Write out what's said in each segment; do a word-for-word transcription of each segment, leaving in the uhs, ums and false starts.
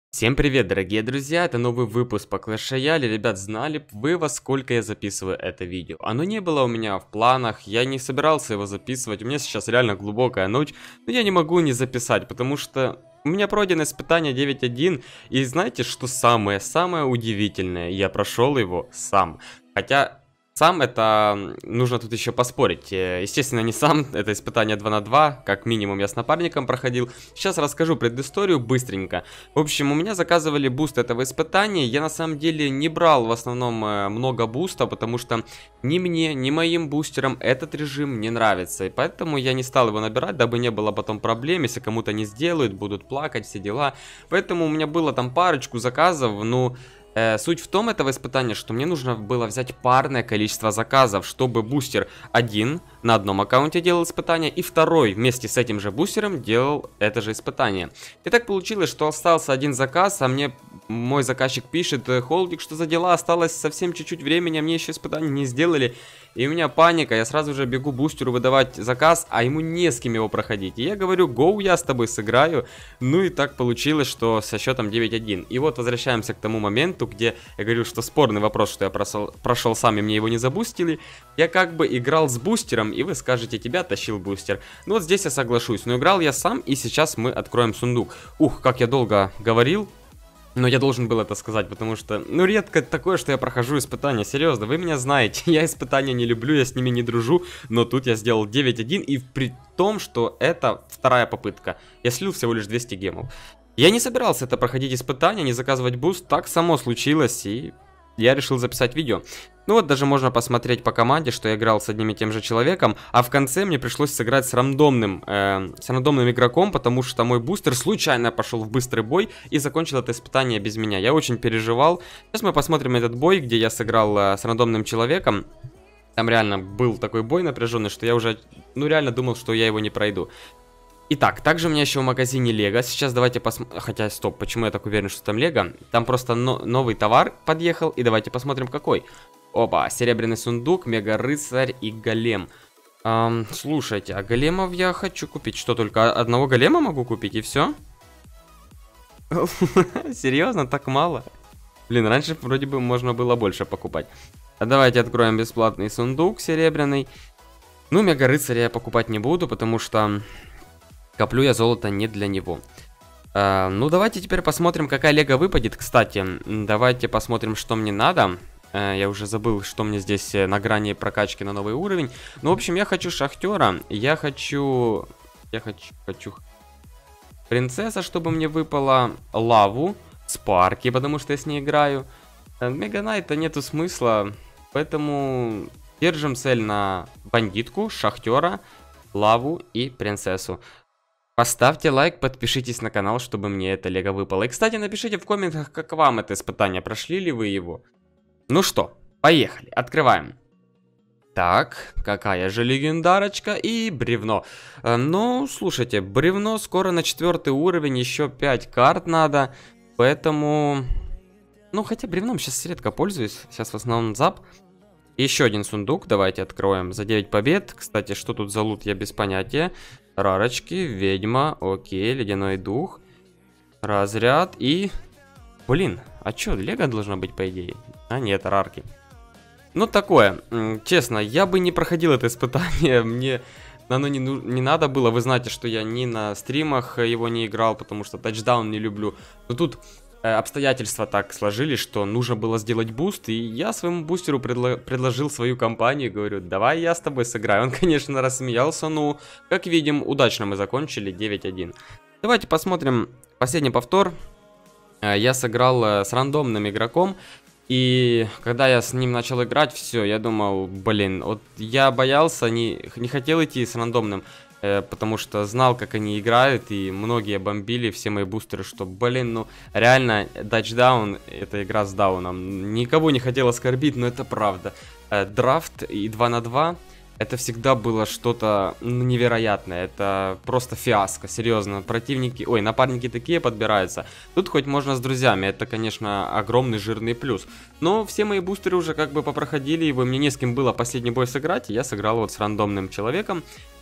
Всем привет, дорогие друзья, это новый выпуск по Clash Royale. Ребят, знали б вы, во сколько я записываю это видео? Оно не было у меня в планах, я не собирался его записывать, у меня сейчас реально глубокая ночь, но я не могу не записать, потому что у меня пройдено испытание девять один, и знаете, что самое-самое удивительное? Я прошел его сам, хотя... Сам это, нужно тут еще поспорить, естественно не сам, это испытание два на два, как минимум я с напарником проходил. Сейчас расскажу предысторию быстренько. В общем, у меня заказывали буст этого испытания, я на самом деле не брал в основном много буста, потому что ни мне, ни моим бустерам этот режим не нравится. И поэтому я не стал его набирать, дабы не было потом проблем, если кому-то не сделают, будут плакать, все дела. Поэтому у меня было там парочку заказов, ну... Э, суть в том этого испытания, что мне нужно было взять парное количество заказов, чтобы бустер один на одном аккаунте делал испытание, и второй вместе с этим же бустером делал это же испытание. И так получилось, что остался один заказ, а мне мой заказчик пишет: Холдик, что за дела, осталось совсем чуть-чуть времени, а мне еще испытания не сделали. И у меня паника, я сразу же бегу бустеру выдавать заказ, а ему не с кем его проходить. И я говорю: гоу, я с тобой сыграю. Ну и так получилось, что со счетом девять один. И вот возвращаемся к тому моменту, где я говорю, что спорный вопрос, что я прошел, прошел сам и мне его не забустили. Я как бы играл с бустером, и вы скажете: тебя тащил бустер. Ну вот здесь я соглашусь, но играл я сам, и сейчас мы откроем сундук. Ух, как я долго говорил. Но я должен был это сказать, потому что, ну, редко такое, что я прохожу испытания. Серьезно, вы меня знаете, я испытания не люблю, я с ними не дружу. Но тут я сделал девять один, и при том, что это вторая попытка. Я слил всего лишь двести гемов. Я не собирался это проходить испытания, не заказывать буст, так само случилось, и я решил записать видео. Ну вот, даже можно посмотреть по команде, что я играл с одним и тем же человеком, а в конце мне пришлось сыграть с рандомным, э, с рандомным игроком, потому что мой бустер случайно пошел в быстрый бой и закончил это испытание без меня. Я очень переживал. Сейчас мы посмотрим этот бой, где я сыграл э, с рандомным человеком. Там реально был такой бой напряженный, что я уже, ну, реально думал, что я его не пройду. Итак, также у меня еще в магазине Лего. Сейчас давайте посмотрим... Хотя, стоп, почему я так уверен, что там Лего? Там просто но... новый товар подъехал, и давайте посмотрим, какой. Опа, серебряный сундук, мега-рыцарь и голем. Эм, слушайте, а големов я хочу купить. Что, только одного голема могу купить, и все? Серьезно, так мало? Блин, раньше вроде бы можно было больше покупать. А давайте откроем бесплатный сундук серебряный. Ну, мега-рыцаря я покупать не буду, потому что... Коплю я золото не для него. А, ну, давайте теперь посмотрим, какая лего выпадет. Кстати, давайте посмотрим, что мне надо. А, я уже забыл, что мне здесь на грани прокачки на новый уровень. Ну, в общем, я хочу шахтера. Я хочу... Я хочу... хочу... Принцесса, чтобы мне выпала. Лаву. Спарки, потому что я с ней играю. Мега Найта нету смысла. Поэтому держим цель на бандитку, шахтера, лаву и принцессу. Поставьте лайк, подпишитесь на канал, чтобы мне это лего выпало. И, кстати, напишите в комментах, как вам это испытание, прошли ли вы его. Ну что, поехали, открываем. Так, какая же легендарочка и бревно. э, Ну, слушайте, бревно скоро на четвертый уровень, еще пять карт надо. Поэтому, ну, хотя бревном сейчас редко пользуюсь, сейчас в основном зап. Еще один сундук, давайте откроем за девять побед. Кстати, что тут за лут, я без понятия. Рарочки, ведьма, окей, ледяной дух, разряд и... Блин, а чё, лего должно быть по идее? А нет, рарки. Ну такое, честно, я бы не проходил это испытание, мне оно не, ну, не надо было. Вы знаете, что я ни на стримах его не играл, потому что тачдаун не люблю. Но тут... Обстоятельства так сложились, что нужно было сделать буст, и я своему бустеру предло предложил свою компанию, говорю: давай я с тобой сыграю. Он, конечно, рассмеялся, но, как видим, удачно мы закончили девять один. Давайте посмотрим последний повтор. Я сыграл с рандомным игроком, и когда я с ним начал играть, все, я думал, блин, вот я боялся, не, не хотел идти с рандомным, потому что знал, как они играют, и многие бомбили все мои бустеры, что, блин, ну, реально, тачдаун — это игра с дауном. Никого не хотел оскорбить, но это правда. Драфт и два на два — это всегда было что-то, ну, невероятное. Это просто фиаско, серьезно. Противники, ой, напарники такие подбираются. Тут хоть можно с друзьями, это, конечно, огромный жирный плюс. Но все мои бустеры уже как бы попроходили его, мне не с кем было последний бой сыграть, и я сыграл вот с рандомным человеком.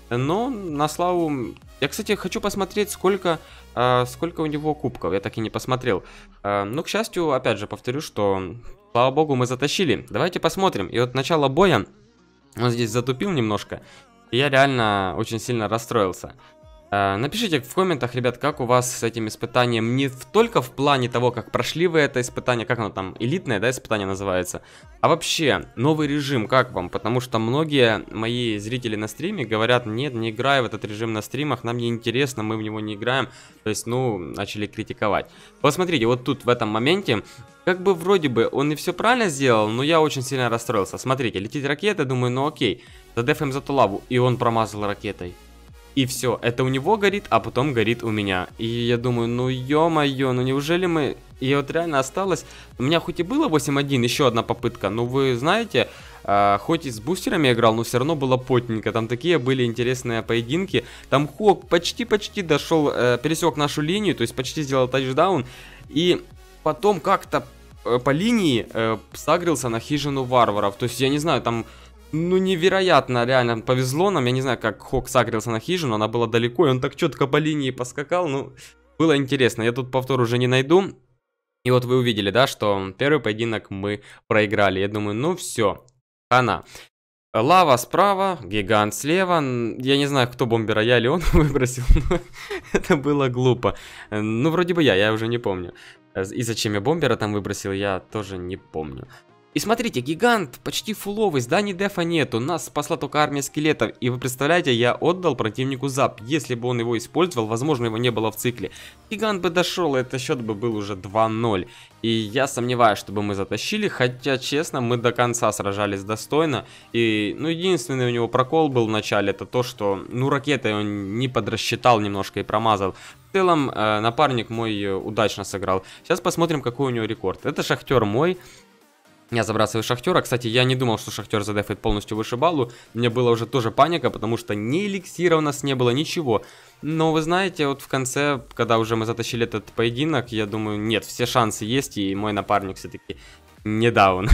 Но на славу... Я, кстати, хочу посмотреть, сколько, э, сколько у него кубков. Я так и не посмотрел. Э, но, к счастью, опять же, повторю, что, слава богу, мы затащили. Давайте посмотрим. И вот начало боя, он здесь затупил немножко. И я реально очень сильно расстроился. Напишите в комментах, ребят, как у вас с этим испытанием, не только в плане того, как прошли вы это испытание, как оно там, элитное, да, испытание называется, а вообще, новый режим, как вам? Потому что многие мои зрители на стриме говорят: нет, не играй в этот режим на стримах, нам не интересно, мы в него не играем, то есть, ну, начали критиковать. Посмотрите, вот тут, в этом моменте, как бы вроде бы он и все правильно сделал, но я очень сильно расстроился. Смотрите, летит ракета, думаю, ну окей, задефаем за ту лаву, и он промазал ракетой. И все, это у него горит, а потом горит у меня. И я думаю, ну ё-моё, ну неужели мы... И вот реально осталось... У меня хоть и было восемь один, еще одна попытка, но вы знаете, э, хоть и с бустерами играл, но все равно было потненько. Там такие были интересные поединки. Там Хок почти-почти дошел, э, пересек нашу линию, то есть почти сделал тачдаун. И потом как-то э, по линии э, сагрился на хижину варваров. То есть я не знаю, там... Ну, невероятно, реально повезло нам. Я не знаю, как Хок сагрился на хижину, она была далеко, и он так четко по линии поскакал. Ну, было интересно. Я тут повтор уже не найду. И вот вы увидели, да, что первый поединок мы проиграли. Я думаю, ну все, хана. Лава справа, гигант слева. Я не знаю, кто бомбера, я или он выбросил, но это было глупо. Ну, вроде бы я, я уже не помню. И зачем я бомбера там выбросил, я тоже не помню. И смотрите, гигант почти фуловый, зданий дефа нету, нас спасла только армия скелетов. И вы представляете, я отдал противнику зап. Если бы он его использовал, возможно, его не было в цикле. Гигант бы дошел, и этот счет бы был уже два ноль. И я сомневаюсь, чтобы мы затащили, хотя, честно, мы до конца сражались достойно. И, ну, единственный у него прокол был в начале, это то, что, ну, ракетой он не подрасчитал немножко и промазал. В целом, э, напарник мой удачно сыграл. Сейчас посмотрим, какой у него рекорд. Это шахтер мой. Я забрасываю шахтера. Кстати, я не думал, что шахтер задефает полностью вышибалу. У меня была уже тоже паника, потому что ни эликсира у нас не было, ничего. Но вы знаете, вот в конце, когда уже мы затащили этот поединок, я думаю, нет, все шансы есть, и мой напарник все-таки не даун.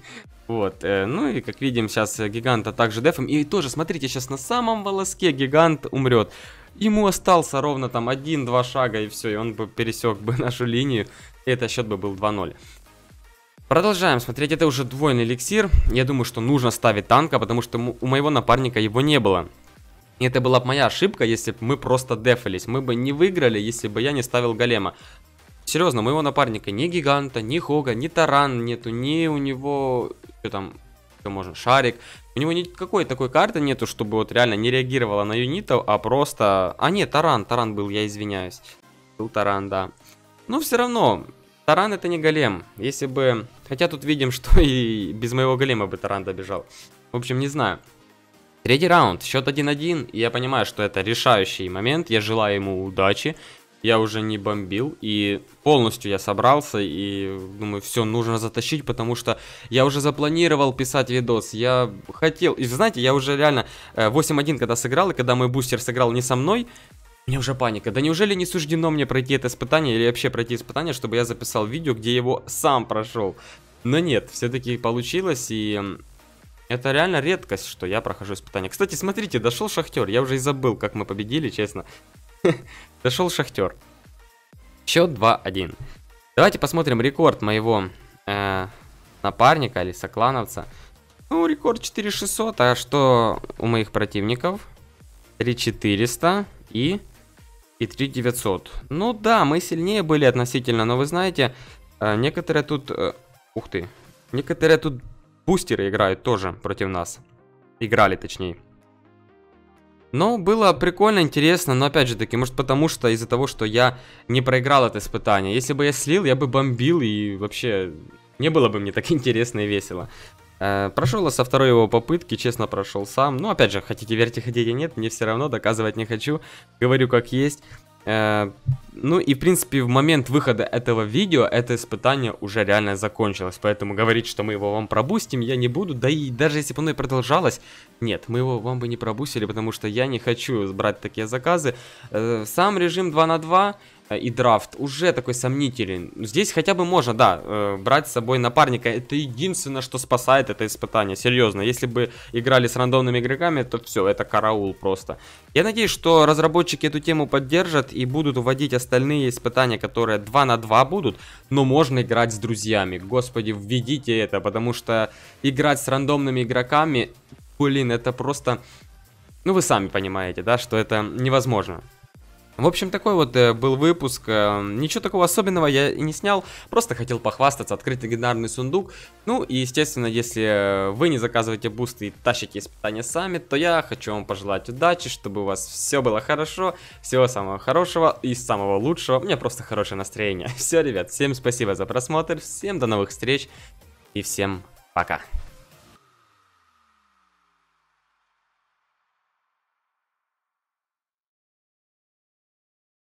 Вот, ну и как видим, сейчас гиганта также дефом. И тоже, смотрите, сейчас на самом волоске гигант умрет. Ему остался ровно там один-два шага, и все, и он бы пересек бы нашу линию. И этот счет бы был два ноль. Продолжаем смотреть, это уже двойной эликсир. Я думаю, что нужно ставить танка, потому что у моего напарника его не было. И это была бы моя ошибка, если бы мы просто дефались. Мы бы не выиграли, если бы я не ставил голема. Серьезно, у моего напарника ни гиганта, ни хога, ни таран нету, ни у него... Что там? Что можно? Шарик. У него никакой такой карты нету, чтобы вот реально не реагировала на юнитов, а просто... А нет, таран, таран был, я извиняюсь. Был таран, да. Но все равно... Таран это не голем. Если бы... Хотя тут видим, что и без моего голема бы таран добежал. В общем, не знаю. Третий раунд. Счет один один. И я понимаю, что это решающий момент. Я желаю ему удачи. Я уже не бомбил. И полностью я собрался. И думаю, все, нужно затащить. Потому что я уже запланировал писать видос. Я хотел... И знаете, я уже реально восемь один когда сыграл. И когда мой бустер сыграл не со мной... У меня уже паника. Да неужели не суждено мне пройти это испытание или вообще пройти испытание, чтобы я записал видео, где его сам прошел? Но нет, все-таки получилось, и это реально редкость, что я прохожу испытание. Кстати, смотрите, дошел шахтер. Я уже и забыл, как мы победили, честно. Дошел шахтер. Счет два один. Давайте посмотрим рекорд моего э, напарника или соклановца. Ну, рекорд четыре шестьсот, а что у моих противников? три четыреста и... И три девятьсот. Ну да, мы сильнее были относительно, но вы знаете, некоторые тут... Ух ты. Некоторые тут бустеры играют тоже против нас. Играли, точнее. Но было прикольно, интересно, но опять же таки, может потому что из-за того, что я не проиграл это испытание. Если бы я слил, я бы бомбил, и вообще не было бы мне так интересно и весело. Прошел со второй его попытки, честно прошел сам. Ну, опять же, хотите верьте, хотите нет, мне все равно, доказывать не хочу. Говорю как есть. Ну и в принципе в момент выхода этого видео это испытание уже реально закончилось. Поэтому говорить, что мы его вам пробустим, я не буду. Да и даже если бы оно и продолжалось, нет, мы его вам бы не пробустили, потому что я не хочу брать такие заказы. Сам режим два на два и драфт уже такой сомнителен. Здесь хотя бы можно, да, э, брать с собой напарника. Это единственное, что спасает это испытание. Серьезно, если бы играли с рандомными игроками, то все, это караул просто. Я надеюсь, что разработчики эту тему поддержат и будут вводить остальные испытания, которые два на два будут, но можно играть с друзьями. Господи, введите это, потому что играть с рандомными игроками, блин, это просто... Ну, вы сами понимаете, да, что это невозможно. В общем, такой вот э, был выпуск. Э, ничего такого особенного я и не снял. Просто хотел похвастаться, открыть легендарный сундук. Ну и, естественно, если вы не заказываете бусты и тащите испытания сами, то я хочу вам пожелать удачи, чтобы у вас все было хорошо. Всего самого хорошего и самого лучшего. У меня просто хорошее настроение. Все, ребят, всем спасибо за просмотр. Всем до новых встреч. И всем пока.